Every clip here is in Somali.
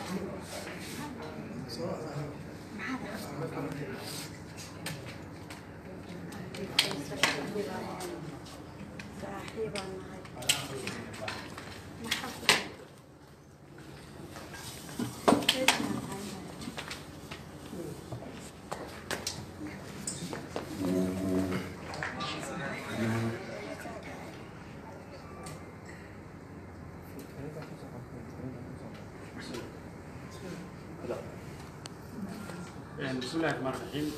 بسم الله الرحمن الرحيم.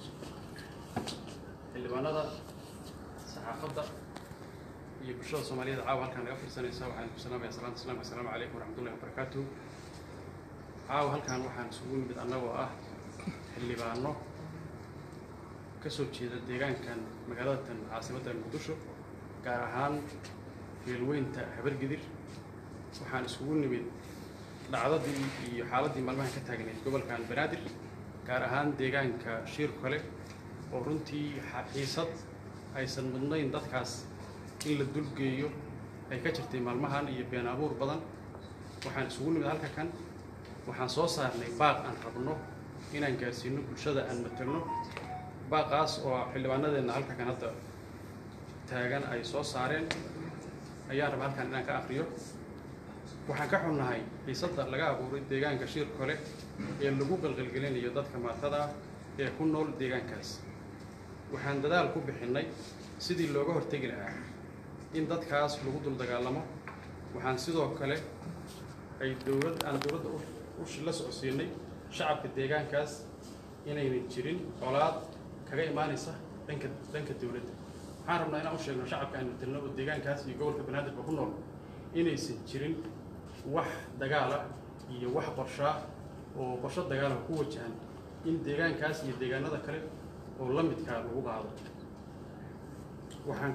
xildhibaanada saxaafadda iyo bulshada Soomaaliyeed caawa halkan naga fursanaysa waxaan ku salaamayaa salaanta islaamka assalaamu calaykum waraxmatullaahi wabarakaatuh. caawa halkan waxaan isugu nimid annagoo ah xildhibaano ka soo jeeda deegaankan magaalada caasimadda Muqdisho gaar ahaan beelweynta Habargidir. waxaan isugu nimid dhacdadii iyo xaaladii maalmahan ka taagneyd gobolkan Banaadir gaar ahaan deegaanka Shirkale oo runtii xiisad aysan mudnayn dadkaas in la dulgeeyo ay ka jirtay maalmahan iyo been abuur badan. waxaan isugu nimid halka kan waxaan soo saarnay baaq aan rabno inaan gaarsiino bulshada aan matalno. baaqaas oo xildhibaanadeena halka kan hadda taagan ay soo saareen ayaan rabaa halkan inaan ka akhriyo. waxaan ka xunnahay xiisadda laga abuuray deegaanka Shirkale ee lagu qalqalgelinayo dadka maatada ee ku nool deegaankaas. waxaan dadaal ku bixinay sidii looga hortagi lahaa in dadkaas lagu dul dagaalamo. waxaan sidoo kale ay dowladda la socodsiinay shacabka deegaankaas inaynan jirin colaad kaga imaanaysa dhanka dowladda. waxaan rabnaa inaan u sheegno shacabka aan matalno oo deegaankaas iyo gobolka Banaadir ku nool inaysan jirin wax dagaala iyo wax qorsho dagaala ku wajahan in deegaankaas iyo deegaanada kale oo la midka lagu qaado. waxaan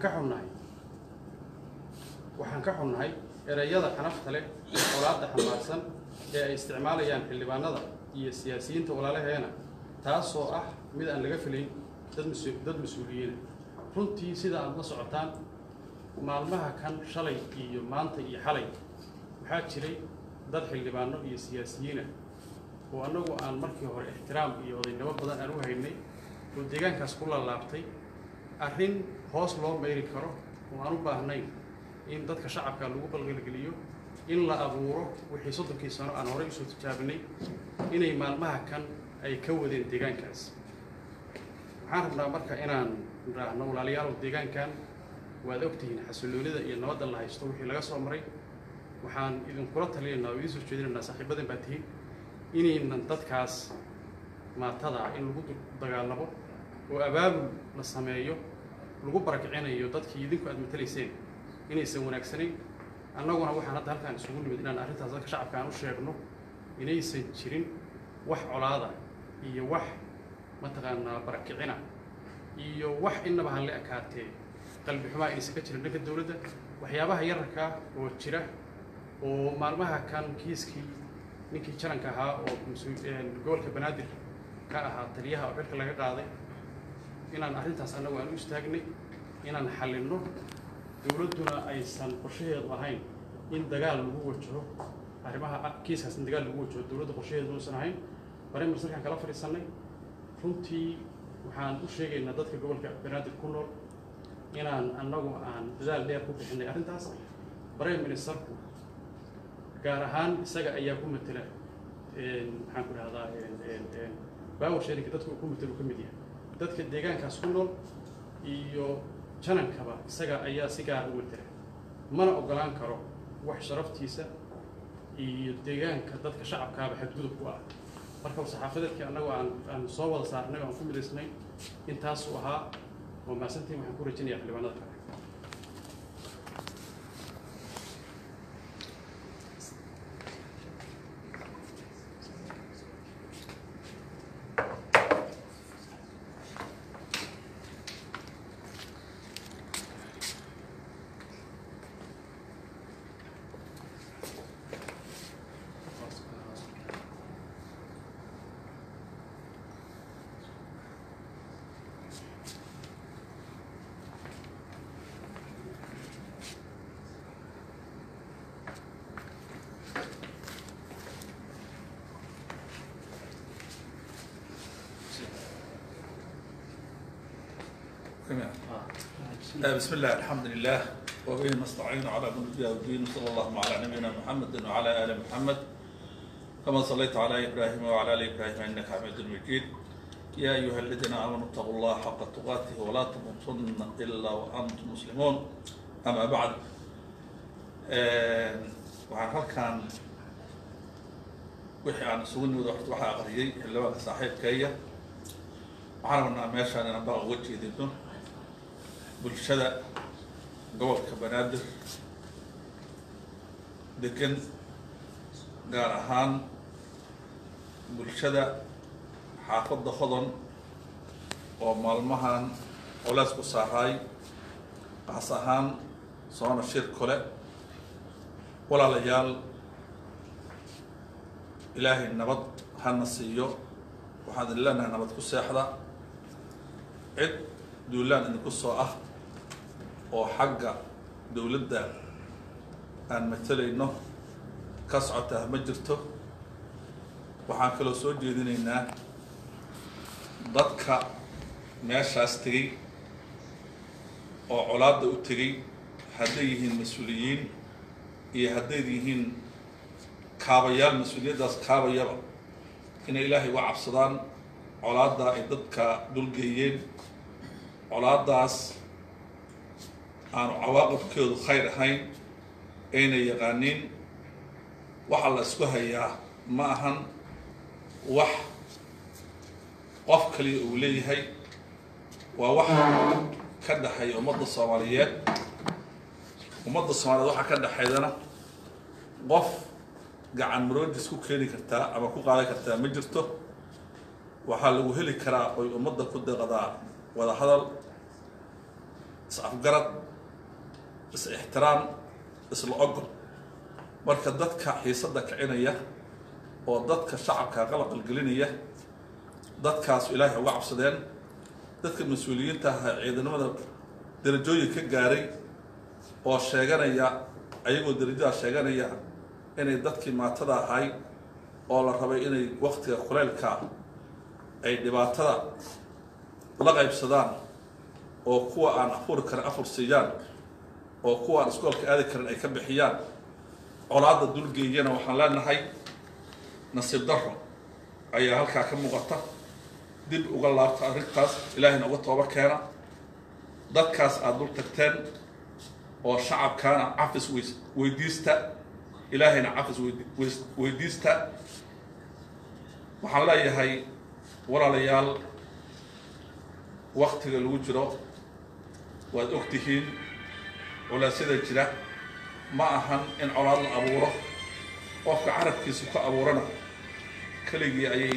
ka xunnahay erayada xanafta leh ee colaadda xambaarsan ee ay isticmaalayaan xildhibaanada iyo siyaasiyiinta walaalaheena, taasoo ah mid aan laga filayn dad mas-uuliyiin. runtii sida aad la socotaan maalmaha kan shalay iyo maanta iyo xalay waxaa jiray dad xildhibaano iyo siyaasiyiin oo annagu aan markii hore ixtiraam iyo odaynimo badan aan u haynay oo deegaankaas ku laalaabtay arrin hoos loo meeri karo oo aan u baahnayn in dadka shacabka lagu qalqalgeliyo in la abuuro wixii 30 sano aan hore isu tijaabinay inay maalmaha kan ay ka wadeen deegaankaas. waxaan rabnaa marka inaan raacno walaalayaal deegaankan waad ogtihiin xasilloonida iyo nabadda la haysto wixii laga soo maray. waxaan idinkula talinaynaa oo idin soo jeedinaynaa saaxiibadan baa tihiin inaynan dadkaas maatada in lagu dagaalamo oo abaabul la sameeyo lagu barakicinayo dadkii idinku aad matalayseen inaysan wanaagsanayn. annaguna waxaan hadda halkaan isugu nimid inaan arrintaas dadka shacabka aan u sheegno inaysan jirin wax colaada iyo wax mataqaanaa barakicina iyo wax innaba han la ekaatee qalbi xumaa inaysan ka jirin dhanka dowladda. waxyaabaha yararka oo jira oo maalmaha kan kiiskii ninkii jaranka ahaa oo gobolka Banaadir ka ahaa taliyaha oo xilka laga qaaday inaan arrintaas annagu aan u istaagnay inaan xallinno. dowladduna aysan qorshaheedu ahayn in dagaal lagu wajaho arrimaha kiiskaas in dagaal lagu wajaho dowladda qorshaheedu uusan ahayn. barnaamij markaan kala fadhiisanay runtii waxaan u sheegaynaa dadka gobolka Banaadir ku nool inaan annagu aan dadaal dheer ku bixinay arrintaas. Prime Ministerku gaar ahaan isaga ayaa ku matala maxaan ku dhahdaa power sharing dadku ku matalo ka mid yahay dadka deegaankaas ku nool iyo janankaba isaga ayaa si gaar u matala. mana ogolaan karo wax sharaftiisa iyo deegaanka dadka shacabkaaba xadgudub ku ah. marka saxaafadeedkii annagu aan soo wada saarnay oo aan ku midaysnay intaas uu ahaa oo maasantii waxaan ku rajaynayaa xildhibaanada kale. بسم الله الحمد لله وبه نستعين على امر الدنيا والدين صلى الله على نبينا محمد وعلى ال محمد كما صليت على ابراهيم وعلى ال ابراهيم انك حميد مجيد يا ايها الذين امنوا اتقوا الله حق تقاته ولا تموتن الا وانتم مسلمون اما بعد waxaan halkan wixii aan isugu nimid waxa aqriyay xildhibaanka saaxiibkaya waxaan rabnaa meeshaan inaan baa uga jeedino bulshada gobolka Banaadir degan gaar ahaan bulshada xaafadda Hodon oo maalmahan culays ku saaray qaas ahaan soona shir kale walaalayaal ilaahay nabad hana siiyo waxaan ilaahay nabad ku seexda cid duulaan idinku soo ah oo xagga dawladda aan matalayno ka socota ma jirto waxaan kaloo soo jeedinaynaa dadka meeshaas tegay oo colaadda u tegay hadday yihiin mas-uuliyiin iyo hadday yihiin kaabayaal mas-uuliyaddaas kaabayaba inay ilaahay uga cabsadaan colaadda ay dadka dulgeeyeen colaaddaas aanu cawaaqibkeedu khayr ahayn ayna yaqaaniin waxa la isku hayaa ma ahan wax qof kaliya uu leeyahay waa wax ka dhaxeeya ummadda Soomaaliyeed waxa ka dhaxeydana qof gacan maroodis ku keeni kartaa ama ku qaadan kartaa ma jirto waxaa lagu heli karaa oo ummadda ku deeqadaa wada hadal is-afgarad is-ixtiraam isla ogol marka dadka xiisadda kicinaya oo dadka shacabka qalqal gelinaya dadkaas ilaahay uga cabsadeen dadka mas-uuliyiinta ah ciidanimada darajooyin ka gaaray oo sheeganaya ayagoo darajada sheeganaya inay dadkii maatada ahay oo la rabay inay waqtiga kuleelka ay dhibaatada la qaybsadaan oo kuwa aan afur karin afur siiyaan oo kuwa aan iskoolka aadi karin ay ka bixiyaan colaadda dulgeeyana waxaan leenahay nasiib darro ayaa halkaa ka muuqata dib uga laabta arrintaas ilaahayna uga tooba keena dadkaas aad dul tagteen oo shacabkaana cafis weydiista ilaahayna cafis weydiista waxaan leeyahay walaalayaal waqtiga lagu jiro waad ogtihiin culaasyada jira ma ahan in colaad la abuuro qofka carabkiisu ka abuurana keligii ayay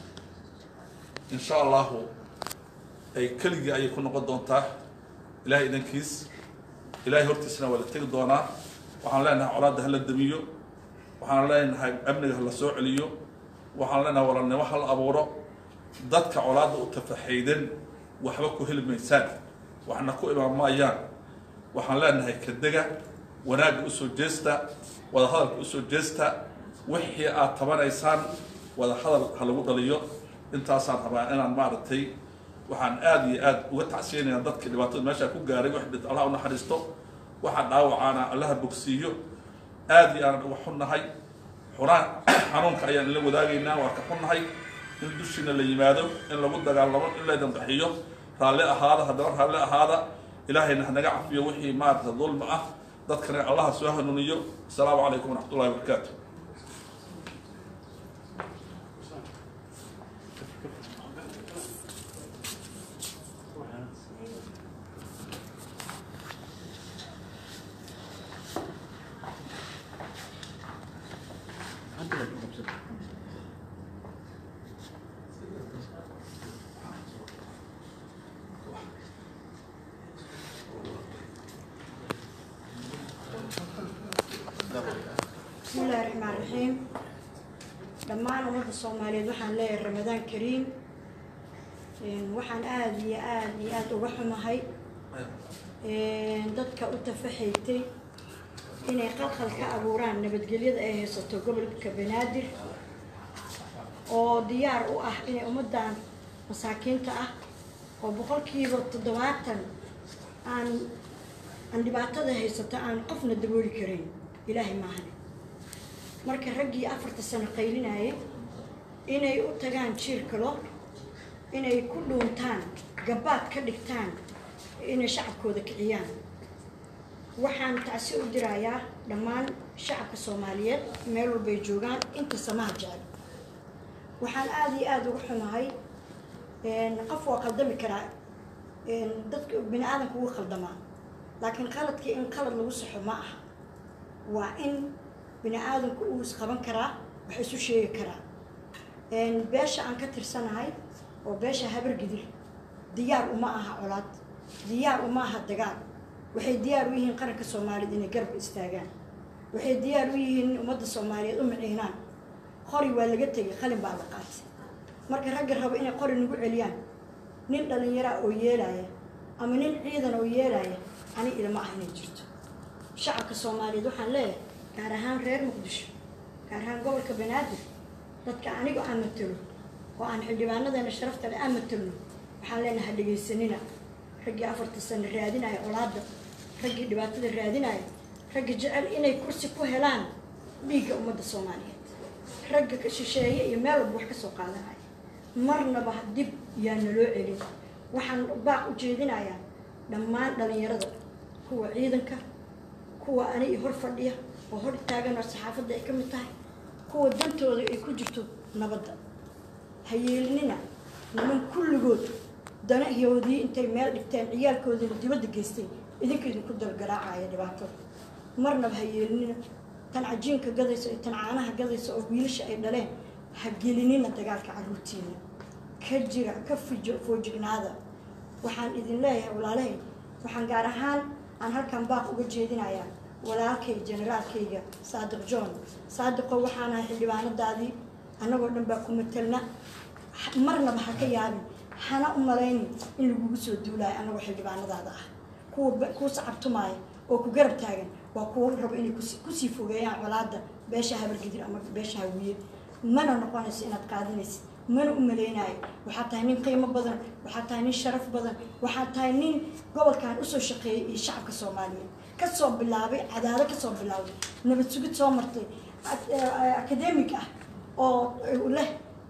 insha allahu ay keligii ayay ku noqon doontaa ilaahay idankiis ilaahay hortiisna waa la tegi doonaa waxaan leenahay colaadda hala damiyo waxaan leenahay amniga hala soo celiyo waxaan leenahay walaalnimo hala abuuro dadka colaadda u tafaxaydan waxba ku heli maysaan waxna ku imaan maayaan waxaan leenahay kadega wanaagga u soo jeesta wada hadalka u soo jeesta wixii aad tabanaysaan wada hadal ha lagu dhaliyo intaasaan rabaa inaan maaragtay waxaan aad iyo aad uga tacsiyeynayaa dadka dhibaatada meesha ku gaaray wax dhid Allah u naxariisto waxa dhaawacaana Allah bogsiiyo aad iyo aan uga xunnahay xanuunka ayaan la wadaagaynaa waa ka xunnahay in dushina la yimaado in lagu dagaalamo in la dambixiyo raalli ahaada haddaba raalli ahaada ilaahayna hanaga cafiyo wixii maarta dulma ah dadkana Allah soo hanuuniyo assalaamu calaykum waraxmatullaahi wabarakaatuh بسم الله الرحمن الرحيم لما أنا مرة الصومالية وحن لي رمضان كريم وحن آد وحنا هاي dadka u tafaxaytay inay qalqal ka abuuraan nabadgelyada ay haysato gobolka Banaadir oo diyaar u ah inay ummadan masaakiinta ah oo boqolkiiba 70 aan dhibaatada haysata aan qofna dabooli karin ilaahay maahane marka raggii 4 sano qaylinayay inay u tagaan jiir kalo inay ku dhuuntaan gabaad ka dhigtaan inay shacabkooda kiciyaan waxaan taasi u dirayaa dhammaan shacabka Soomaaliyeed meel walba ay joogaan inta samaha jecel waxaan aad iyo aad uga xumahay qof waa qaldami karaa dadka bini aadamku wuu qaldamaa laakiin qaladkii in qalad lagu saxo ma aha waa in bini aadamku uu isqaban karaa wax isu sheegi karaa beesha aan ka tirsanahay oo beesha habar gidir diyaar uma aha colaad diyaar uma aha dagaal waxay diyaar u yihiin qaranka Soomaaliyeed inay garab istaagaan waxay diyaar u yihiin ummadda Soomaaliyeed u miciinaan qori waa laga tagay qalin baa la qaatay marka ragga rabo inay qori nagu celiyaan nin dhalinyaro oo yeelaya ama nin ciidan oo yeelaya ani ilma ah inay jirto shacabka Soomaaliyeed waxaan leeyahay gaar ahaan reer Muqdisho gaar ahaan gobolka Banaadir dadka aniga aan matalo oo aan xildhibaanadana sharafta leh aan matalo waxaan leenahay dhageysanina raggii 4 sano raadinaya colaadda raggii dhibaatada raadinaya ragga jecel inay kursi ku helaan dhiigga ummadda Soomaaliyeed ragga ka shisheeye iyo meel walba wax ka soo qaadanaya marnaba dib yaan loo celin waxaan baaq u jeedinayaa dhammaan dhalinyarada kuwa ciidanka kuwa ani hor fadhiya oo hor taagan oo saxaafadda ay ka mid tahay kuwa dantooda ay ku jirto nabadda hayeelnina niman kulligood danahoodii intay meel dhigteen ciyaalkoodina dibadda geystay idinka idinku dalgaraacaya dhibaatada marnaba hayeelnina tan cajiinka gadaysa iyo tan caanaha gadaysa oo wiilasha ay dhaleen ha gelinina dagaalka carruurtiina ka jira ka foojignaada waxaan idin leeyahay walaalahay waxaan gaar ahaan aan halkan baaq uga jeedinayaa walaalkay generaalkayga Saadiq John Saadiqo waxaan ahay xildhibaanadaadii annagoo dhan baa ku matalna marnaba ha ka yaabin hana u malaynin in lagugu soo duulaayo annagoo xildhibaanadaada ah kuwa sacabtumaya oo ku garab taagan waa kuwa rabo inay kusii fogeeyaan colaadda beesha habar gidir ama beesha hawiye mana noqonayso inaad qaadinaysid mana u malaynayo waxaa tahay nin qiimo badan waxaa tahay nin sharaf badan waxaa tahay nin gobolkan usoo shaqeeyay iyo shacabka Soomaaliyeed kasoo bilaabay cadaado kasoo bilaabay nabad sugid soo martay academic ah oo leh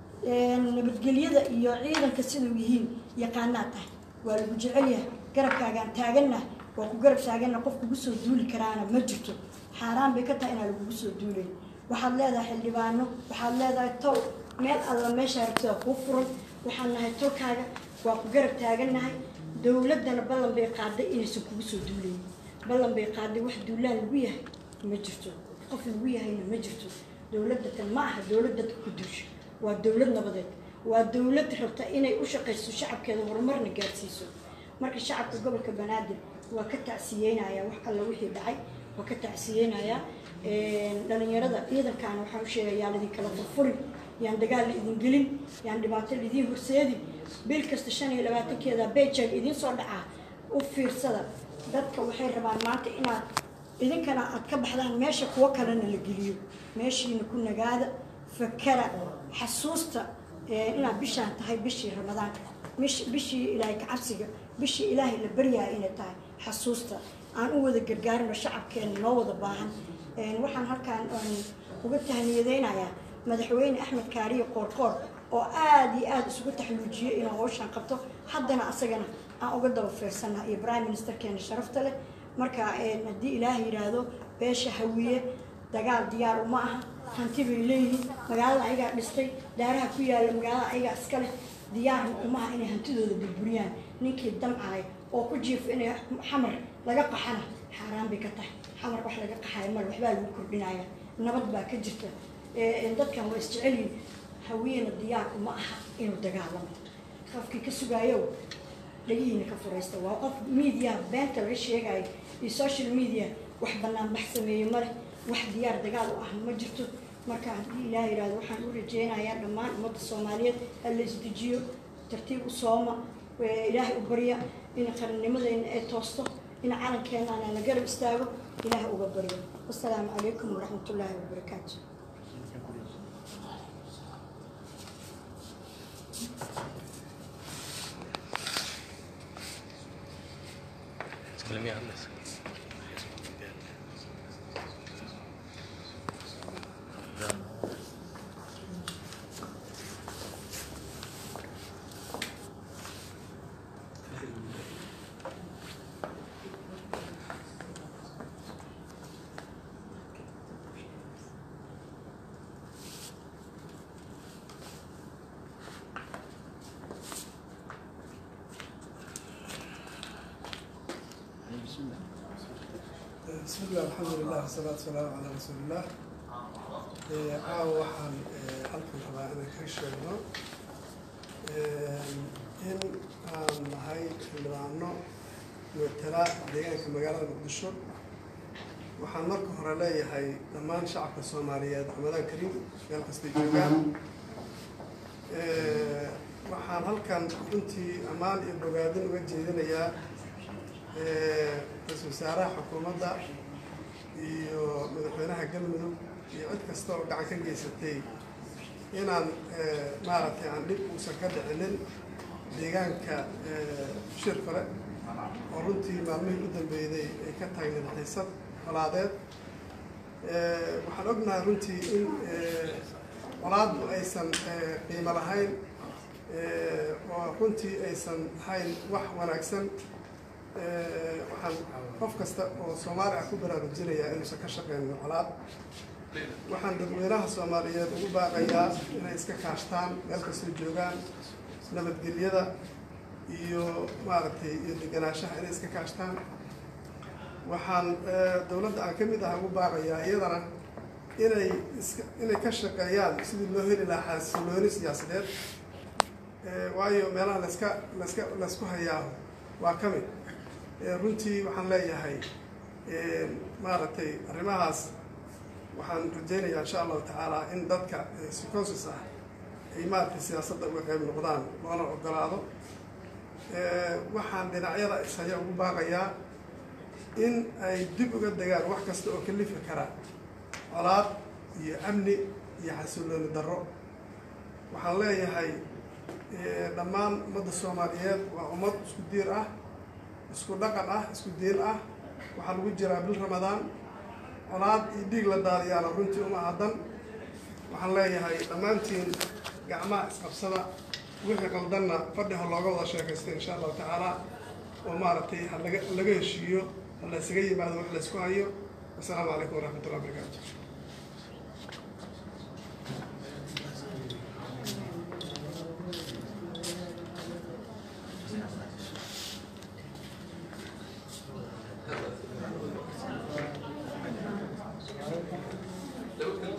nabadgelyada iyo ciidanka sidoo yihiin yaqaanaa tahay waa lagu jecel yahay garabkaagaan taaganna waa ku garab taaganna qof kugu soo duuli karaana ma jirto xaaraan bay ka tahay inaan lagugu soo duulay waxaad leedahay xildhibaano waxaad leedahay tow meel alla meesha rabtida kuu furan waxaan nahay tolkaaga waa ku garab taagannahay dowladdana ballan bay qaaday inaysan kugu soo duulayn ballan bay qaaday wax duulaan lagu yahay ma jirto qof lagu yahayna ma jirto dowladda tan ma aha dowlad dadka ku duusha waa dowlad nabadeed waa dowlad rabta inay u shaqayso shacabkeeda horumarna gaarsiiso marka shacabka gobolka Banaadir waa ka tacsiyeynaya wax alla wixii dhacay waa ka tacsiyeynaya dhalinyarada ciidankan waxaan u sheegayaa idin kala furfurin yaan dagaal idin gelin yaan dhibaato idin horseedi bil kasta 25keeda beejag idin soo dhacaa u fiirsada dadka waxay rabaan maanta inaad idinkana aad ka baxdaan meesha kuwa kalena la geliyo meeshiina ku nagaada fakara xasuusta inaad bishaan tahay bishii Ramadaan bishii Ilaahay ka cabsiga bishii Ilaahay la baryaay inay tahay xasuusta aan u wada gargaarno shacabkeena noo wada baahan waxaan halkaan uga tahniyadeynayaa madaxweyne Axmed Kaariye Qoorqoor oo aad iyo aad isugu taxluujiyay inuu hawshan qabto haddana asagana aan uga daba fiirsanahay iyo prime ministerkeena sharafta leh marka haddii Ilaahay yiraahdo beesha hawiye dagaal diyaar uma aha hanti bay leeyihiin magaalada ayaga dhistay daaraha ku yaala magaalada ayaga iska leh diyaar uma aha inay hantidooda burburiyaan ninkii damcay oo ku jiif inay xamar laga qaxana xaraan bay ka tahay xamar wax laga qaxay mar waxba lagu kordhinaya nabad baa ka jirta dadkan waa isjecelin hawiyena diyaar uma aha inuu dagaalamo qofkii ka sugaayo dhagiina ka furaysta waa qof media beenta laga sheegay iyo social media wax banaan bax sameeyo mar wax diyaar dagaal u ah ma jirto marka haddii Ilaahay yiraahdo waxaan u rajeynayaa dhammaan ummadda Soomaaliyeed alla isdejiyo tartiib u sooma Ilaahay u barya in qarannimadeena ay toosto in calankeena aan la garab istaago Ilaahay uga baryo wassalaamu calaykum waraxmatullaahi wabarakaatuh بسم الله الحمد لله والصلاة والسلام على رسول الله. waxaan halkan rabaa inaan ka sheegno in aan nahay xildhibaano matala deegaanka magaalada Muqdisho. waxaan marka hore leeyahay dhammaan shacabka Soomaaliyeed Ramadaan Kariim meel kasta joogaan. waxaan halkan runtii ammaan iyo bogaadin uga jeedinayaa ra'iisul wasaaraha xukuumadda iyo madaxweynaha galmudug iyo cid kasta oo gacan ka geysatay inaan maaragtay aan dhib uusan ka dhicinin deegaanka shir kale oo runtii maalmihii u dambeeyay ay ka taagneed xiisad colaadeed. waxaan ognahay runtii in colaaddu aysan qiimo lahayn oo runtii aysan ahayn wax wanaagsan. waxaan qof kasta oo Soomaali ah ku baraarujinayaa inuusan ka shaqeynin colaad. waxaan dadweynaha Soomaaliyeed ugu baaqayaa inay iska kaashtaan meel kastoo joogaan nabadgelyada iyo maaragtay iyo deganaanshaha inay iska kaashtaan. waxaan dowladda aan ka mid ah ugu baaqayaa iyadana inay ka shaqeeyaan sidii loo heli lahaa xasilooni siyaasadeed. waayo meelaha laysku hayaa waa ka mid. runtii waxaan leeyahay maaragtay arrimahaas waxaan rajaynayaa insha allahu tacaala in dadka si consensus ah ay maaragtay siyaasadda uga qayb noqdaan loona ogolaado. waxaan dhinacyada ishaya ugu baaqayaa in ay dib uga degaan wax kasta oo kalifi kara colaad iyo amni iyo xasilooni darro. waxaan leeyahay dhammaan ummadda Soomaaliyeed waa ummad isku diir ah, isku dhaqan ah, isku diin ah. waxaa lagu jiraa bil Ramadaan, colaad iyo dhiig la daadiyaana runtii uma hadan. waxaan leeyahay dhammaantiin gacmaha isqabsada, wixii qaldanna fadhiha looga wada sheekaysta insha allahu tacaala oo maaragtay laga heshiiyo la isaga yimaado wax la isku hayo. assalaamu calaykum waraxmatullahi wabarakaatu. لو